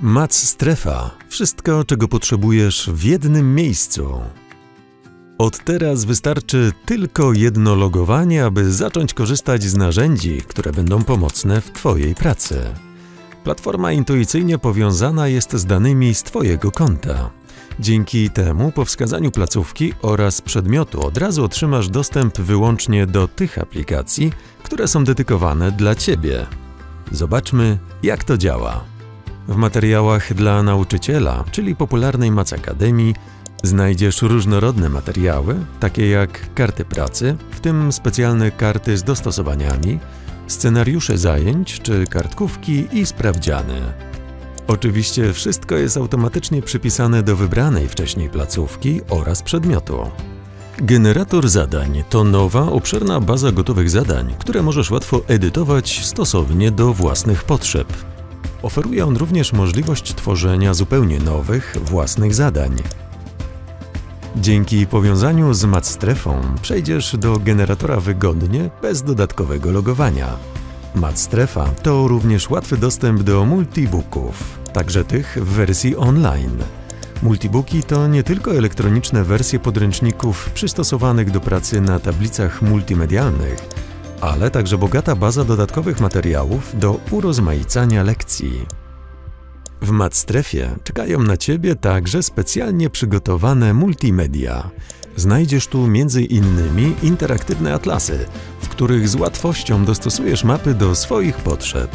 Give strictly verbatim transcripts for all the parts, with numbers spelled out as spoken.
Mac Strefa. Wszystko, czego potrzebujesz w jednym miejscu. Od teraz wystarczy tylko jedno logowanie, aby zacząć korzystać z narzędzi, które będą pomocne w Twojej pracy. Platforma intuicyjnie powiązana jest z danymi z Twojego konta. Dzięki temu po wskazaniu placówki oraz przedmiotu od razu otrzymasz dostęp wyłącznie do tych aplikacji, które są dedykowane dla Ciebie. Zobaczmy, jak to działa. W materiałach dla nauczyciela, czyli popularnej Mac Akademii, znajdziesz różnorodne materiały, takie jak karty pracy, w tym specjalne karty z dostosowaniami, scenariusze zajęć czy kartkówki i sprawdziany. Oczywiście wszystko jest automatycznie przypisane do wybranej wcześniej placówki oraz przedmiotu. Generator zadań to nowa, obszerna baza gotowych zadań, które możesz łatwo edytować stosownie do własnych potrzeb. Oferuje on również możliwość tworzenia zupełnie nowych, własnych zadań. Dzięki powiązaniu z Mac Strefą przejdziesz do generatora wygodnie, bez dodatkowego logowania. Mac Strefa to również łatwy dostęp do multibooków, także tych w wersji online. Multibooki to nie tylko elektroniczne wersje podręczników przystosowanych do pracy na tablicach multimedialnych, ale także bogata baza dodatkowych materiałów do urozmaicania lekcji. W Mac Strefie czekają na Ciebie także specjalnie przygotowane multimedia. Znajdziesz tu między innymi interaktywne atlasy, w których z łatwością dostosujesz mapy do swoich potrzeb.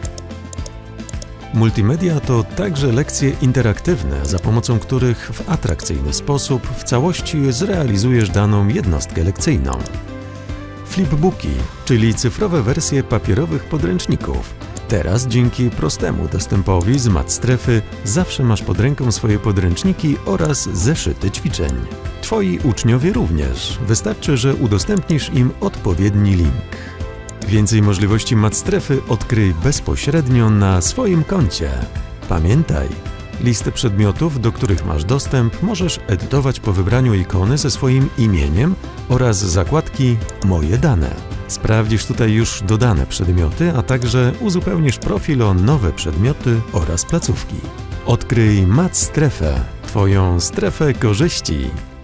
Multimedia to także lekcje interaktywne, za pomocą których w atrakcyjny sposób w całości zrealizujesz daną jednostkę lekcyjną. Flipbooki, czyli cyfrowe wersje papierowych podręczników. Teraz dzięki prostemu dostępowi z Mac Strefy zawsze masz pod ręką swoje podręczniki oraz zeszyty ćwiczeń. Twoi uczniowie również. Wystarczy, że udostępnisz im odpowiedni link. Więcej możliwości Mac Strefy odkryj bezpośrednio na swoim koncie. Pamiętaj, listę przedmiotów, do których masz dostęp, możesz edytować po wybraniu ikony ze swoim imieniem oraz zakładki Moje dane. Sprawdzisz tutaj już dodane przedmioty, a także uzupełnisz profil o nowe przedmioty oraz placówki. Odkryj Mac Strefę, Twoją strefę korzyści.